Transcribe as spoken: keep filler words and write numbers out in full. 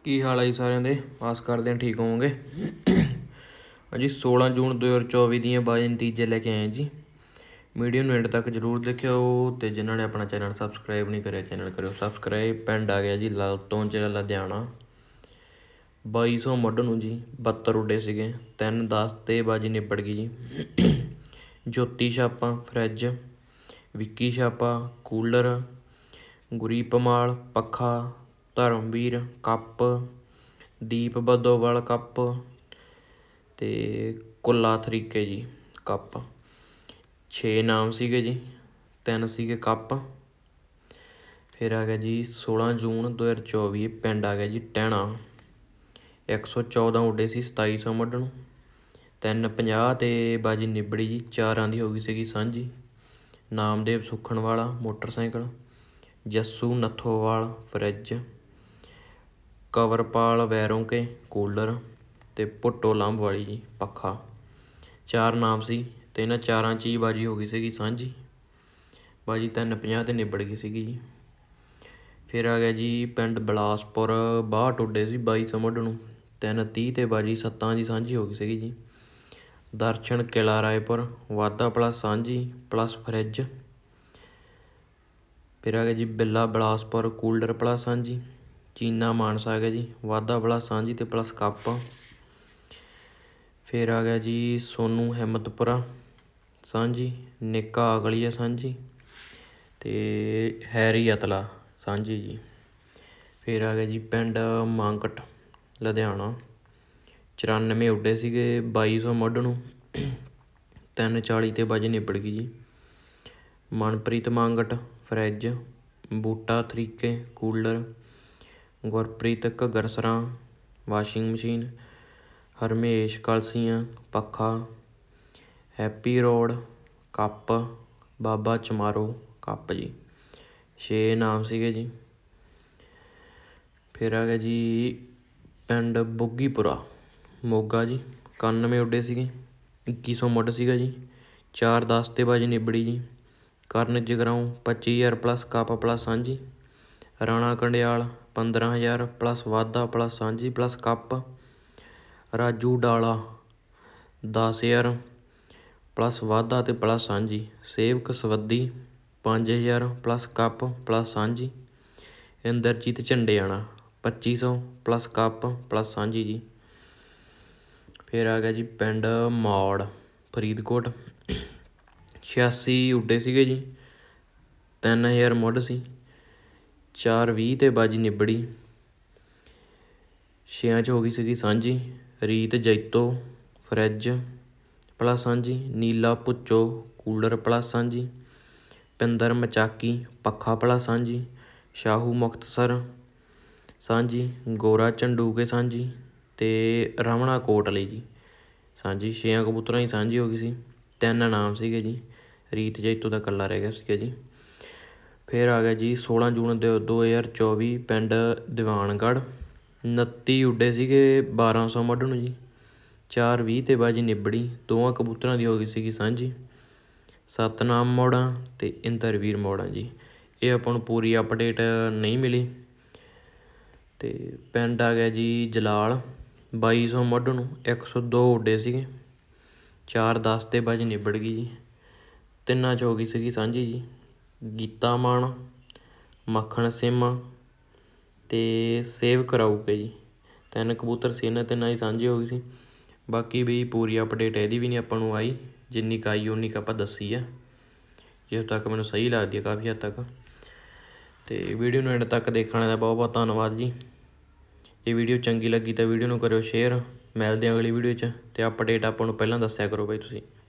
ਕੀ ਹਾਲ ਹੈ ਜੀ ਸਾਰਿਆਂ ਦੇ। ਆਸ ਕਰਦੇ ਹਾਂ ਠੀਕ ਹੋਵੋਗੇ। ਹਾਂਜੀ, ਸੋਲਾਂ ਜੂਨ ਦੋ ਹਜ਼ਾਰ ਚੌਵੀ ਦੀਆਂ ਬਾਈ ਨਤੀਜੇ ਲੈ ਕੇ ਆਏ ਜੀ। ਵੀਡੀਓ ਨੂੰ ਐਂਡ ਤੱਕ ਜ਼ਰੂਰ ਦੇਖਿਓ ਅਤੇ ਜਿਨ੍ਹਾਂ ਨੇ ਆਪਣਾ ਚੈਨਲ ਸਬਸਕ੍ਰਾਈਬ ਨਹੀਂ ਕਰਿਆ ਚੈਨਲ ਕਰਿਓ ਸਬਸਕ੍ਰਾਈਬ। ਪਿੰਡ ਆ ਗਿਆ ਜੀ ਲਾਲ ਤੋਂ ਜ਼ਿਲ੍ਹਾ ਲੁਧਿਆਣਾ। ਬਾਈ ਸੌ ਮੁੱਢ ਨੂੰ ਜੀ ਬੱਤਰ ਉੱਡੇ ਸੀਗੇ। ਤਿੰਨ ਦਸ 'ਤੇ ਬਾਜੀ ਨਿਬੜ ਗਈ ਜੀ। ਜੋਤੀ ਛਾਪਾ ਫਰਿੱਜ, ਵਿੱਕੀ ਛਾਪਾ ਕੂਲਰ, ਗੁਰੀ ਪਮਾਲ ਪੱਖਾ, ਧਰਮਵੀਰ ਕੱਪ, ਦੀਪ ਬੱਦੋਵਾਲ ਕੱਪ ਅਤੇ ਕੁੱਲਾ ਤਰੀਕੇ ਜੀ ਕੱਪ। ਛੇ ਨਾਮ ਸੀਗੇ ਜੀ, ਤਿੰਨ ਸੀਗੇ ਕੱਪ। ਫਿਰ ਆ ਗਿਆ ਜੀ ਸੋਲਾਂ ਜੂਨ ਦੋ ਹਜ਼ਾਰ ਚੌਵੀ ਪਿੰਡ ਆ ਗਿਆ ਜੀ ਟਹਿਣਾ। ਇੱਕ ਸੌ ਚੌਦਾਂ ਉੱਡੇ ਸੀ ਸਤਾਈ ਸੌ ਮੁੱਢ ਨੂੰ। ਤਿੰਨ ਪੰਜਾਹ 'ਤੇ ਬਾਜੀ ਨਿਬੜੀ ਜੀ। ਚਾਰਾਂ ਦੀ ਹੋ ਗਈ ਸੀਗੀ ਸਾਂਝੀ। Namdev Sukhanwala motorcycle, Jassu Nathowal fridge, Kawarpal Vaironke cooler ਅਤੇ ਭੁੱਟੋ ਲੰਬ ਵਾਲੀ ਜੀ ਪੱਖਾ। ਚਾਰ ਨਾਮ ਸੀ ਅਤੇ ਇਹਨਾਂ ਚਾਰਾਂ 'ਚ ਹੀ ਬਾਜੀ ਹੋ ਗਈ ਸੀਗੀ ਸਾਂਝੀ। ਬਾਜੀ ਤਿੰਨ ਪੰਜਾਹ 'ਤੇ ਨਿਬੜ ਗਈ ਸੀਗੀ ਜੀ। ਫਿਰ ਆ ਗਿਆ ਜੀ ਪਿੰਡ ਬਿਲਾਸਪੁਰ। ਬਾਹਠ ਉੱਡੇ ਸੀ ਬਾਈ ਸੌ ਮੁੱਢ ਨੂੰ। ਤਿੰਨ ਤੀਹ 'ਤੇ ਬਾਜੀ ਸੱਤਾਂ ਦੀ ਸਾਂਝੀ ਹੋ ਗਈ ਸੀਗੀ ਜੀ। ਦਰਸ਼ਨ ਕਿਲ੍ਹਾ ਰਾਏਪੁਰ ਵਾਧਾ ਪਲੱਸ ਸਾਂਝੀ ਪਲੱਸ ਫਰਿੱਜ। ਫਿਰ ਆ ਗਿਆ ਜੀ ਬਿੱਲਾ ਬਿਲਾਸਪੁਰ ਕੂਲਰ ਪਲੱਸ ਸਾਂਝੀ। ਚੀਨਾ ਮਾਨਸਾ ਆ ਗਿਆ ਜੀ ਵਾਧਾ ਪਲੱਸ ਸਾਂਝੀ ਅਤੇ ਪਲੱਸ ਕੱਪ। ਫਿਰ ਆ ਗਿਆ ਜੀ ਸੋਨੂੰ ਹਿੰਮਤਪੁਰਾ ਸਾਂਝੀ, ਨਿੱਕਾ ਅਗਲੀਆ ਸਾਂਝੀ ਅਤੇ ਹੈਰੀ ਅਤਲਾ ਸਾਂਝੀ ਜੀ। ਫਿਰ ਆ ਗਿਆ ਜੀ ਪਿੰਡ ਮਾਂਕਟ ਲੁਧਿਆਣਾ। ਚੁਰਾਨਵੇਂ ਉੱਡੇ ਸੀਗੇ ਬਾਈ ਸੌ ਮੁੱਢ ਨੂੰ। ਤਿੰਨ ਚਾਲੀ 'ਤੇ ਬਾਜੀ ਨਿਬੜ ਗਈ ਜੀ। ਮਨਪ੍ਰੀਤ ਮਾਂਗਟ ਫਰਿੱਜ, ਬੂਟਾ ਤਰੀਕੇ ਕੂਲਰ, ਗੁਰਪ੍ਰੀਤ ਘੱਗਰ ਸਰਾਂ ਵਾਸ਼ਿੰਗ ਮਸ਼ੀਨ, ਹਰਮੇਸ਼ ਕਲਸੀਆਂ ਪੱਖਾ, Happy Rode cup, Baba Chamaro cup ji. ਛੇ ਨਾਮ ਸੀਗੇ ਜੀ। ਫਿਰ ਆ ਗਿਆ ਜੀ ਪਿੰਡ ਬੁੱਗੀਪੁਰਾ ਮੋਗਾ ਜੀ। ਇਕਾਨਵੇਂ ਉੱਡੇ ਸੀਗੇ ਇੱਕੀ ਸੌ ਮੁੱਢ ਸੀਗਾ ਜੀ। ਚਾਰ ਦਸ 'ਤੇ ਬਾਜੀ ਨਿਬੜੀ ਜੀ। ਕਰਨ ਜਗਰਾਉਂ ਪੱਚੀ ਹਜ਼ਾਰ ਪਲੱਸ ਕੱਪ ਪਲੱਸ ਸਾਂਝੀ। ਰਾਣਾ ਕੰਡਿਆਲ ਪੰਦਰਾਂ ਹਜ਼ਾਰ ਪਲੱਸ ਵਾਧਾ ਪਲੱਸ ਸਾਂਝੀ ਪਲੱਸ ਕੱਪ। ਰਾਜੂ ਡਾਲਾ ਦਸ ਹਜ਼ਾਰ ਪਲੱਸ ਵਾਧਾ ਅਤੇ ਪਲੱਸ ਸਾਂਝੀ। ਸੇਵਕ ਸਵੱਦੀ ਪੰਜ ਹਜ਼ਾਰ ਪਲੱਸ ਕੱਪ ਪਲੱਸ ਸਾਂਝੀ। ਇੰਦਰਜੀਤ ਝੰਡੇਆਣਾ ਪੱਚੀ ਸੌ ਪਲੱਸ ਕੱਪ ਪਲੱਸ ਸਾਂਝੀ ਜੀ। ਫਿਰ ਆ ਗਿਆ ਜੀ ਪਿੰਡ ਮੌੜ ਫਰੀਦਕੋਟ। ਛਿਆਸੀ ਉੱਡੇ ਸੀਗੇ ਜੀ। ਤਿੰਨ ਹਜ਼ਾਰ ਮੁੱਢ ਸੀ। ਚਾਰ ਵੀਹ 'ਤੇ ਬਾਜੀ ਨਿਬੜੀ। ਛਿਆਂ 'ਚ ਹੋ ਗਈ ਸੀਗੀ ਸਾਂਝੀ। ਰੀਤ ਜੈਤੋ ਫਰਿੱਜ ਪਲੱਸ ਸਾਂਝੀ, ਨੀਲਾ ਭੁੱਚੋ ਕੂਲਰ ਪਲੱਸ ਸਾਂਝੀ, ਪਿੰਦਰ ਮਚਾਕੀ ਪੱਖਾ ਪਲੱਸ ਸਾਂਝੀ, ਸ਼ਾਹੂ ਮੁਕਤਸਰ ਸਾਂਝੀ, ਗੋਰਾ ਝੰਡੂਕੇ ਸਾਂਝੀ ਅਤੇ ਰਮਣਾ ਕੋਟਲੀ ਜੀ ਸਾਂਝੀ। ਛੇਆਂ ਕਬੂਤਰਾਂ ਦੀ ਸਾਂਝੀ ਹੋ ਗਈ ਸੀ। ਤਿੰਨ ਨਾਮ ਸੀਗੇ ਜੀ। ਰੀਤ ਜੈਤੋ ਦਾ ਇਕੱਲਾ ਰਹਿ ਗਿਆ ਸੀਗਾ ਜੀ। ਫਿਰ ਆ ਗਿਆ ਜੀ ਸੋਲਾਂ ਜੂਨ ਦੋ ਦੋ ਹਜ਼ਾਰ ਚੌਵੀ ਪਿੰਡ ਦੀਵਾਨਗੜ੍ਹ। ਉਨੱਤੀ ਉੱਡੇ ਸੀਗੇ ਬਾਰਾਂ ਸੌ ਮੁੱਢ ਨੂੰ ਜੀ। ਚਾਰ ਵੀਹ 'ਤੇ ਬਾਜੀ ਨਿਬੜੀ। ਦੋਵਾਂ ਕਬੂਤਰਾਂ ਦੀ ਹੋ ਗਈ ਸੀਗੀ ਸਾਂਝੀ। ਸਤਨਾਮ ਮੋੜਾਂ ਅਤੇ ਇੰਦਰਵੀਰ ਮੋੜਾਂ ਜੀ। ਇਹ ਆਪਾਂ ਨੂੰ ਪੂਰੀ ਅਪਡੇਟ ਨਹੀਂ ਮਿਲੀ। ਅਤੇ ਪਿੰਡ ਆ ਗਿਆ ਜੀ ਜਲਾਲ। ਬਾਈ ਸੌ ਮੁੱਢ ਨੂੰ ਇੱਕ ਸੌ ਦੋ ਉੱਡੇ ਸੀਗੇ। ਚਾਰ ਦਸ 'ਤੇ ਬਾਜੀ ਨਿਬੜ ਗਈ ਜੀ। ਤਿੰਨਾਂ 'ਚ ਹੋ ਗਈ ਸੀਗੀ ਸਾਂਝੀ ਜੀ। ਗੀਤਾ ਮਾਨ ਮੱਖਣ ਸੇਮਾ ਅਤੇ ਸੇਵ ਕਰਾਊਕੇ ਜੀ। ਤਿੰਨ ਕਬੂਤਰ ਸੀ ਇਹਨਾਂ ਤਿੰਨਾਂ ਦੀ ਸਾਂਝੀ ਹੋ ਗਈ ਸੀ। ਬਾਕੀ ਵੀ ਪੂਰੀ ਅਪਡੇਟ ਇਹਦੀ ਵੀ ਨਹੀਂ ਆਪਾਂ ਨੂੰ ਆਈ। ਜਿੰਨੀ ਕੁ ਆਈ ਉਨੀ ਕੁ ਆਪਾਂ ਦੱਸੀ ਆ, ਜਿੱਥੋਂ ਤੱਕ ਮੈਨੂੰ ਸਹੀ ਲੱਗਦੀ ਹੈ ਕਾਫੀ ਹੱਦ ਤੱਕ। ਅਤੇ ਵੀਡੀਓ ਨੂੰ ਐਂਡ ਤੱਕ ਦੇਖਣ ਦਾ ਬਹੁਤ ਬਹੁਤ ਧੰਨਵਾਦ ਜੀ। ਜੇ ਵੀਡੀਓ ਚੰਗੀ ਲੱਗੀ ਤਾਂ ਵੀਡੀਓ ਨੂੰ ਕਰਿਓ ਸ਼ੇਅਰ। ਮਿਲਦੇ ਹਾਂ ਅਗਲੀ ਵੀਡੀਓ 'ਚ ਅਤੇ ਅਪਡੇਟ ਆਪਾਂ ਨੂੰ ਪਹਿਲਾਂ ਦੱਸਿਆ ਕਰੋ ਬਾਈ ਤੁਸੀਂ।